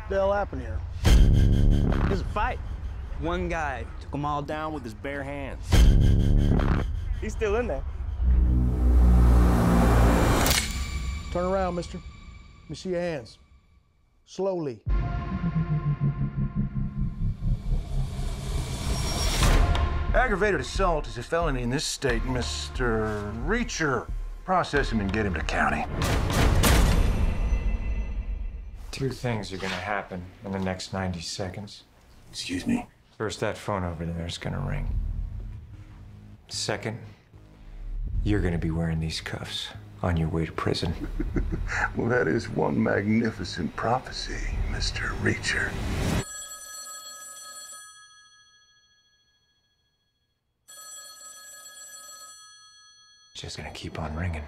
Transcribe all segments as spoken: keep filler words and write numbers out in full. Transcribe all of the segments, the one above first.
the hell happened here? There's a fight. One guy took them all down with his bare hands. He's still in there. Turn around, mister. Let me see your hands. Slowly. Aggravated assault is a felony in this state, Mister Reacher. Process him and get him to county. Two things are gonna happen in the next ninety seconds. Excuse me? First, that phone over there is gonna ring. Second, you're gonna be wearing these cuffs on your way to prison. Well, that is one magnificent prophecy, Mister Reacher. Just gonna keep on ringing.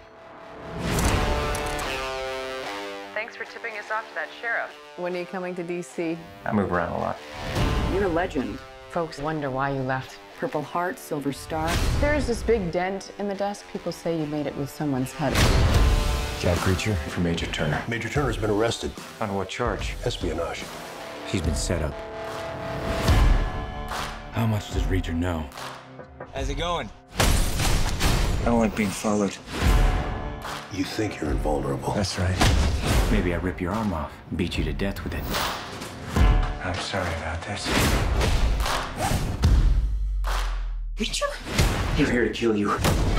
Thanks for tipping us off to that sheriff. When are you coming to D C? I move around a lot. You're a legend. Folks wonder why you left. Purple Heart, Silver Star. There's this big dent in the desk. People say you made it with someone's head. Jack Reacher for Major Turner. Major Turner's been arrested. On what charge? Espionage. He's been set up. How much does Reacher know? How's it going? I don't like being followed. You think you're invulnerable. That's right. Maybe I rip your arm off and beat you to death with it. I'm sorry about this. Reacher? We're here to kill you.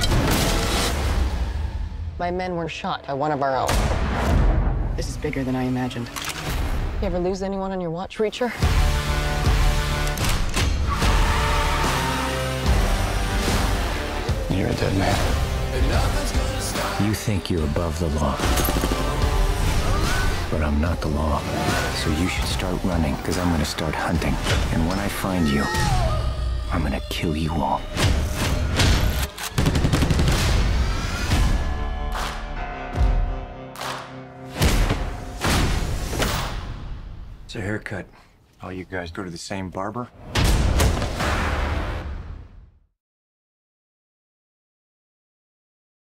My men were shot by one of our own. This is bigger than I imagined. You ever lose anyone on your watch, Reacher? You're a dead man. You think you're above the law. But I'm not the law. So you should start running, because I'm gonna start hunting. And when I find you, I'm gonna kill you all. It's a haircut. All you guys go to the same barber?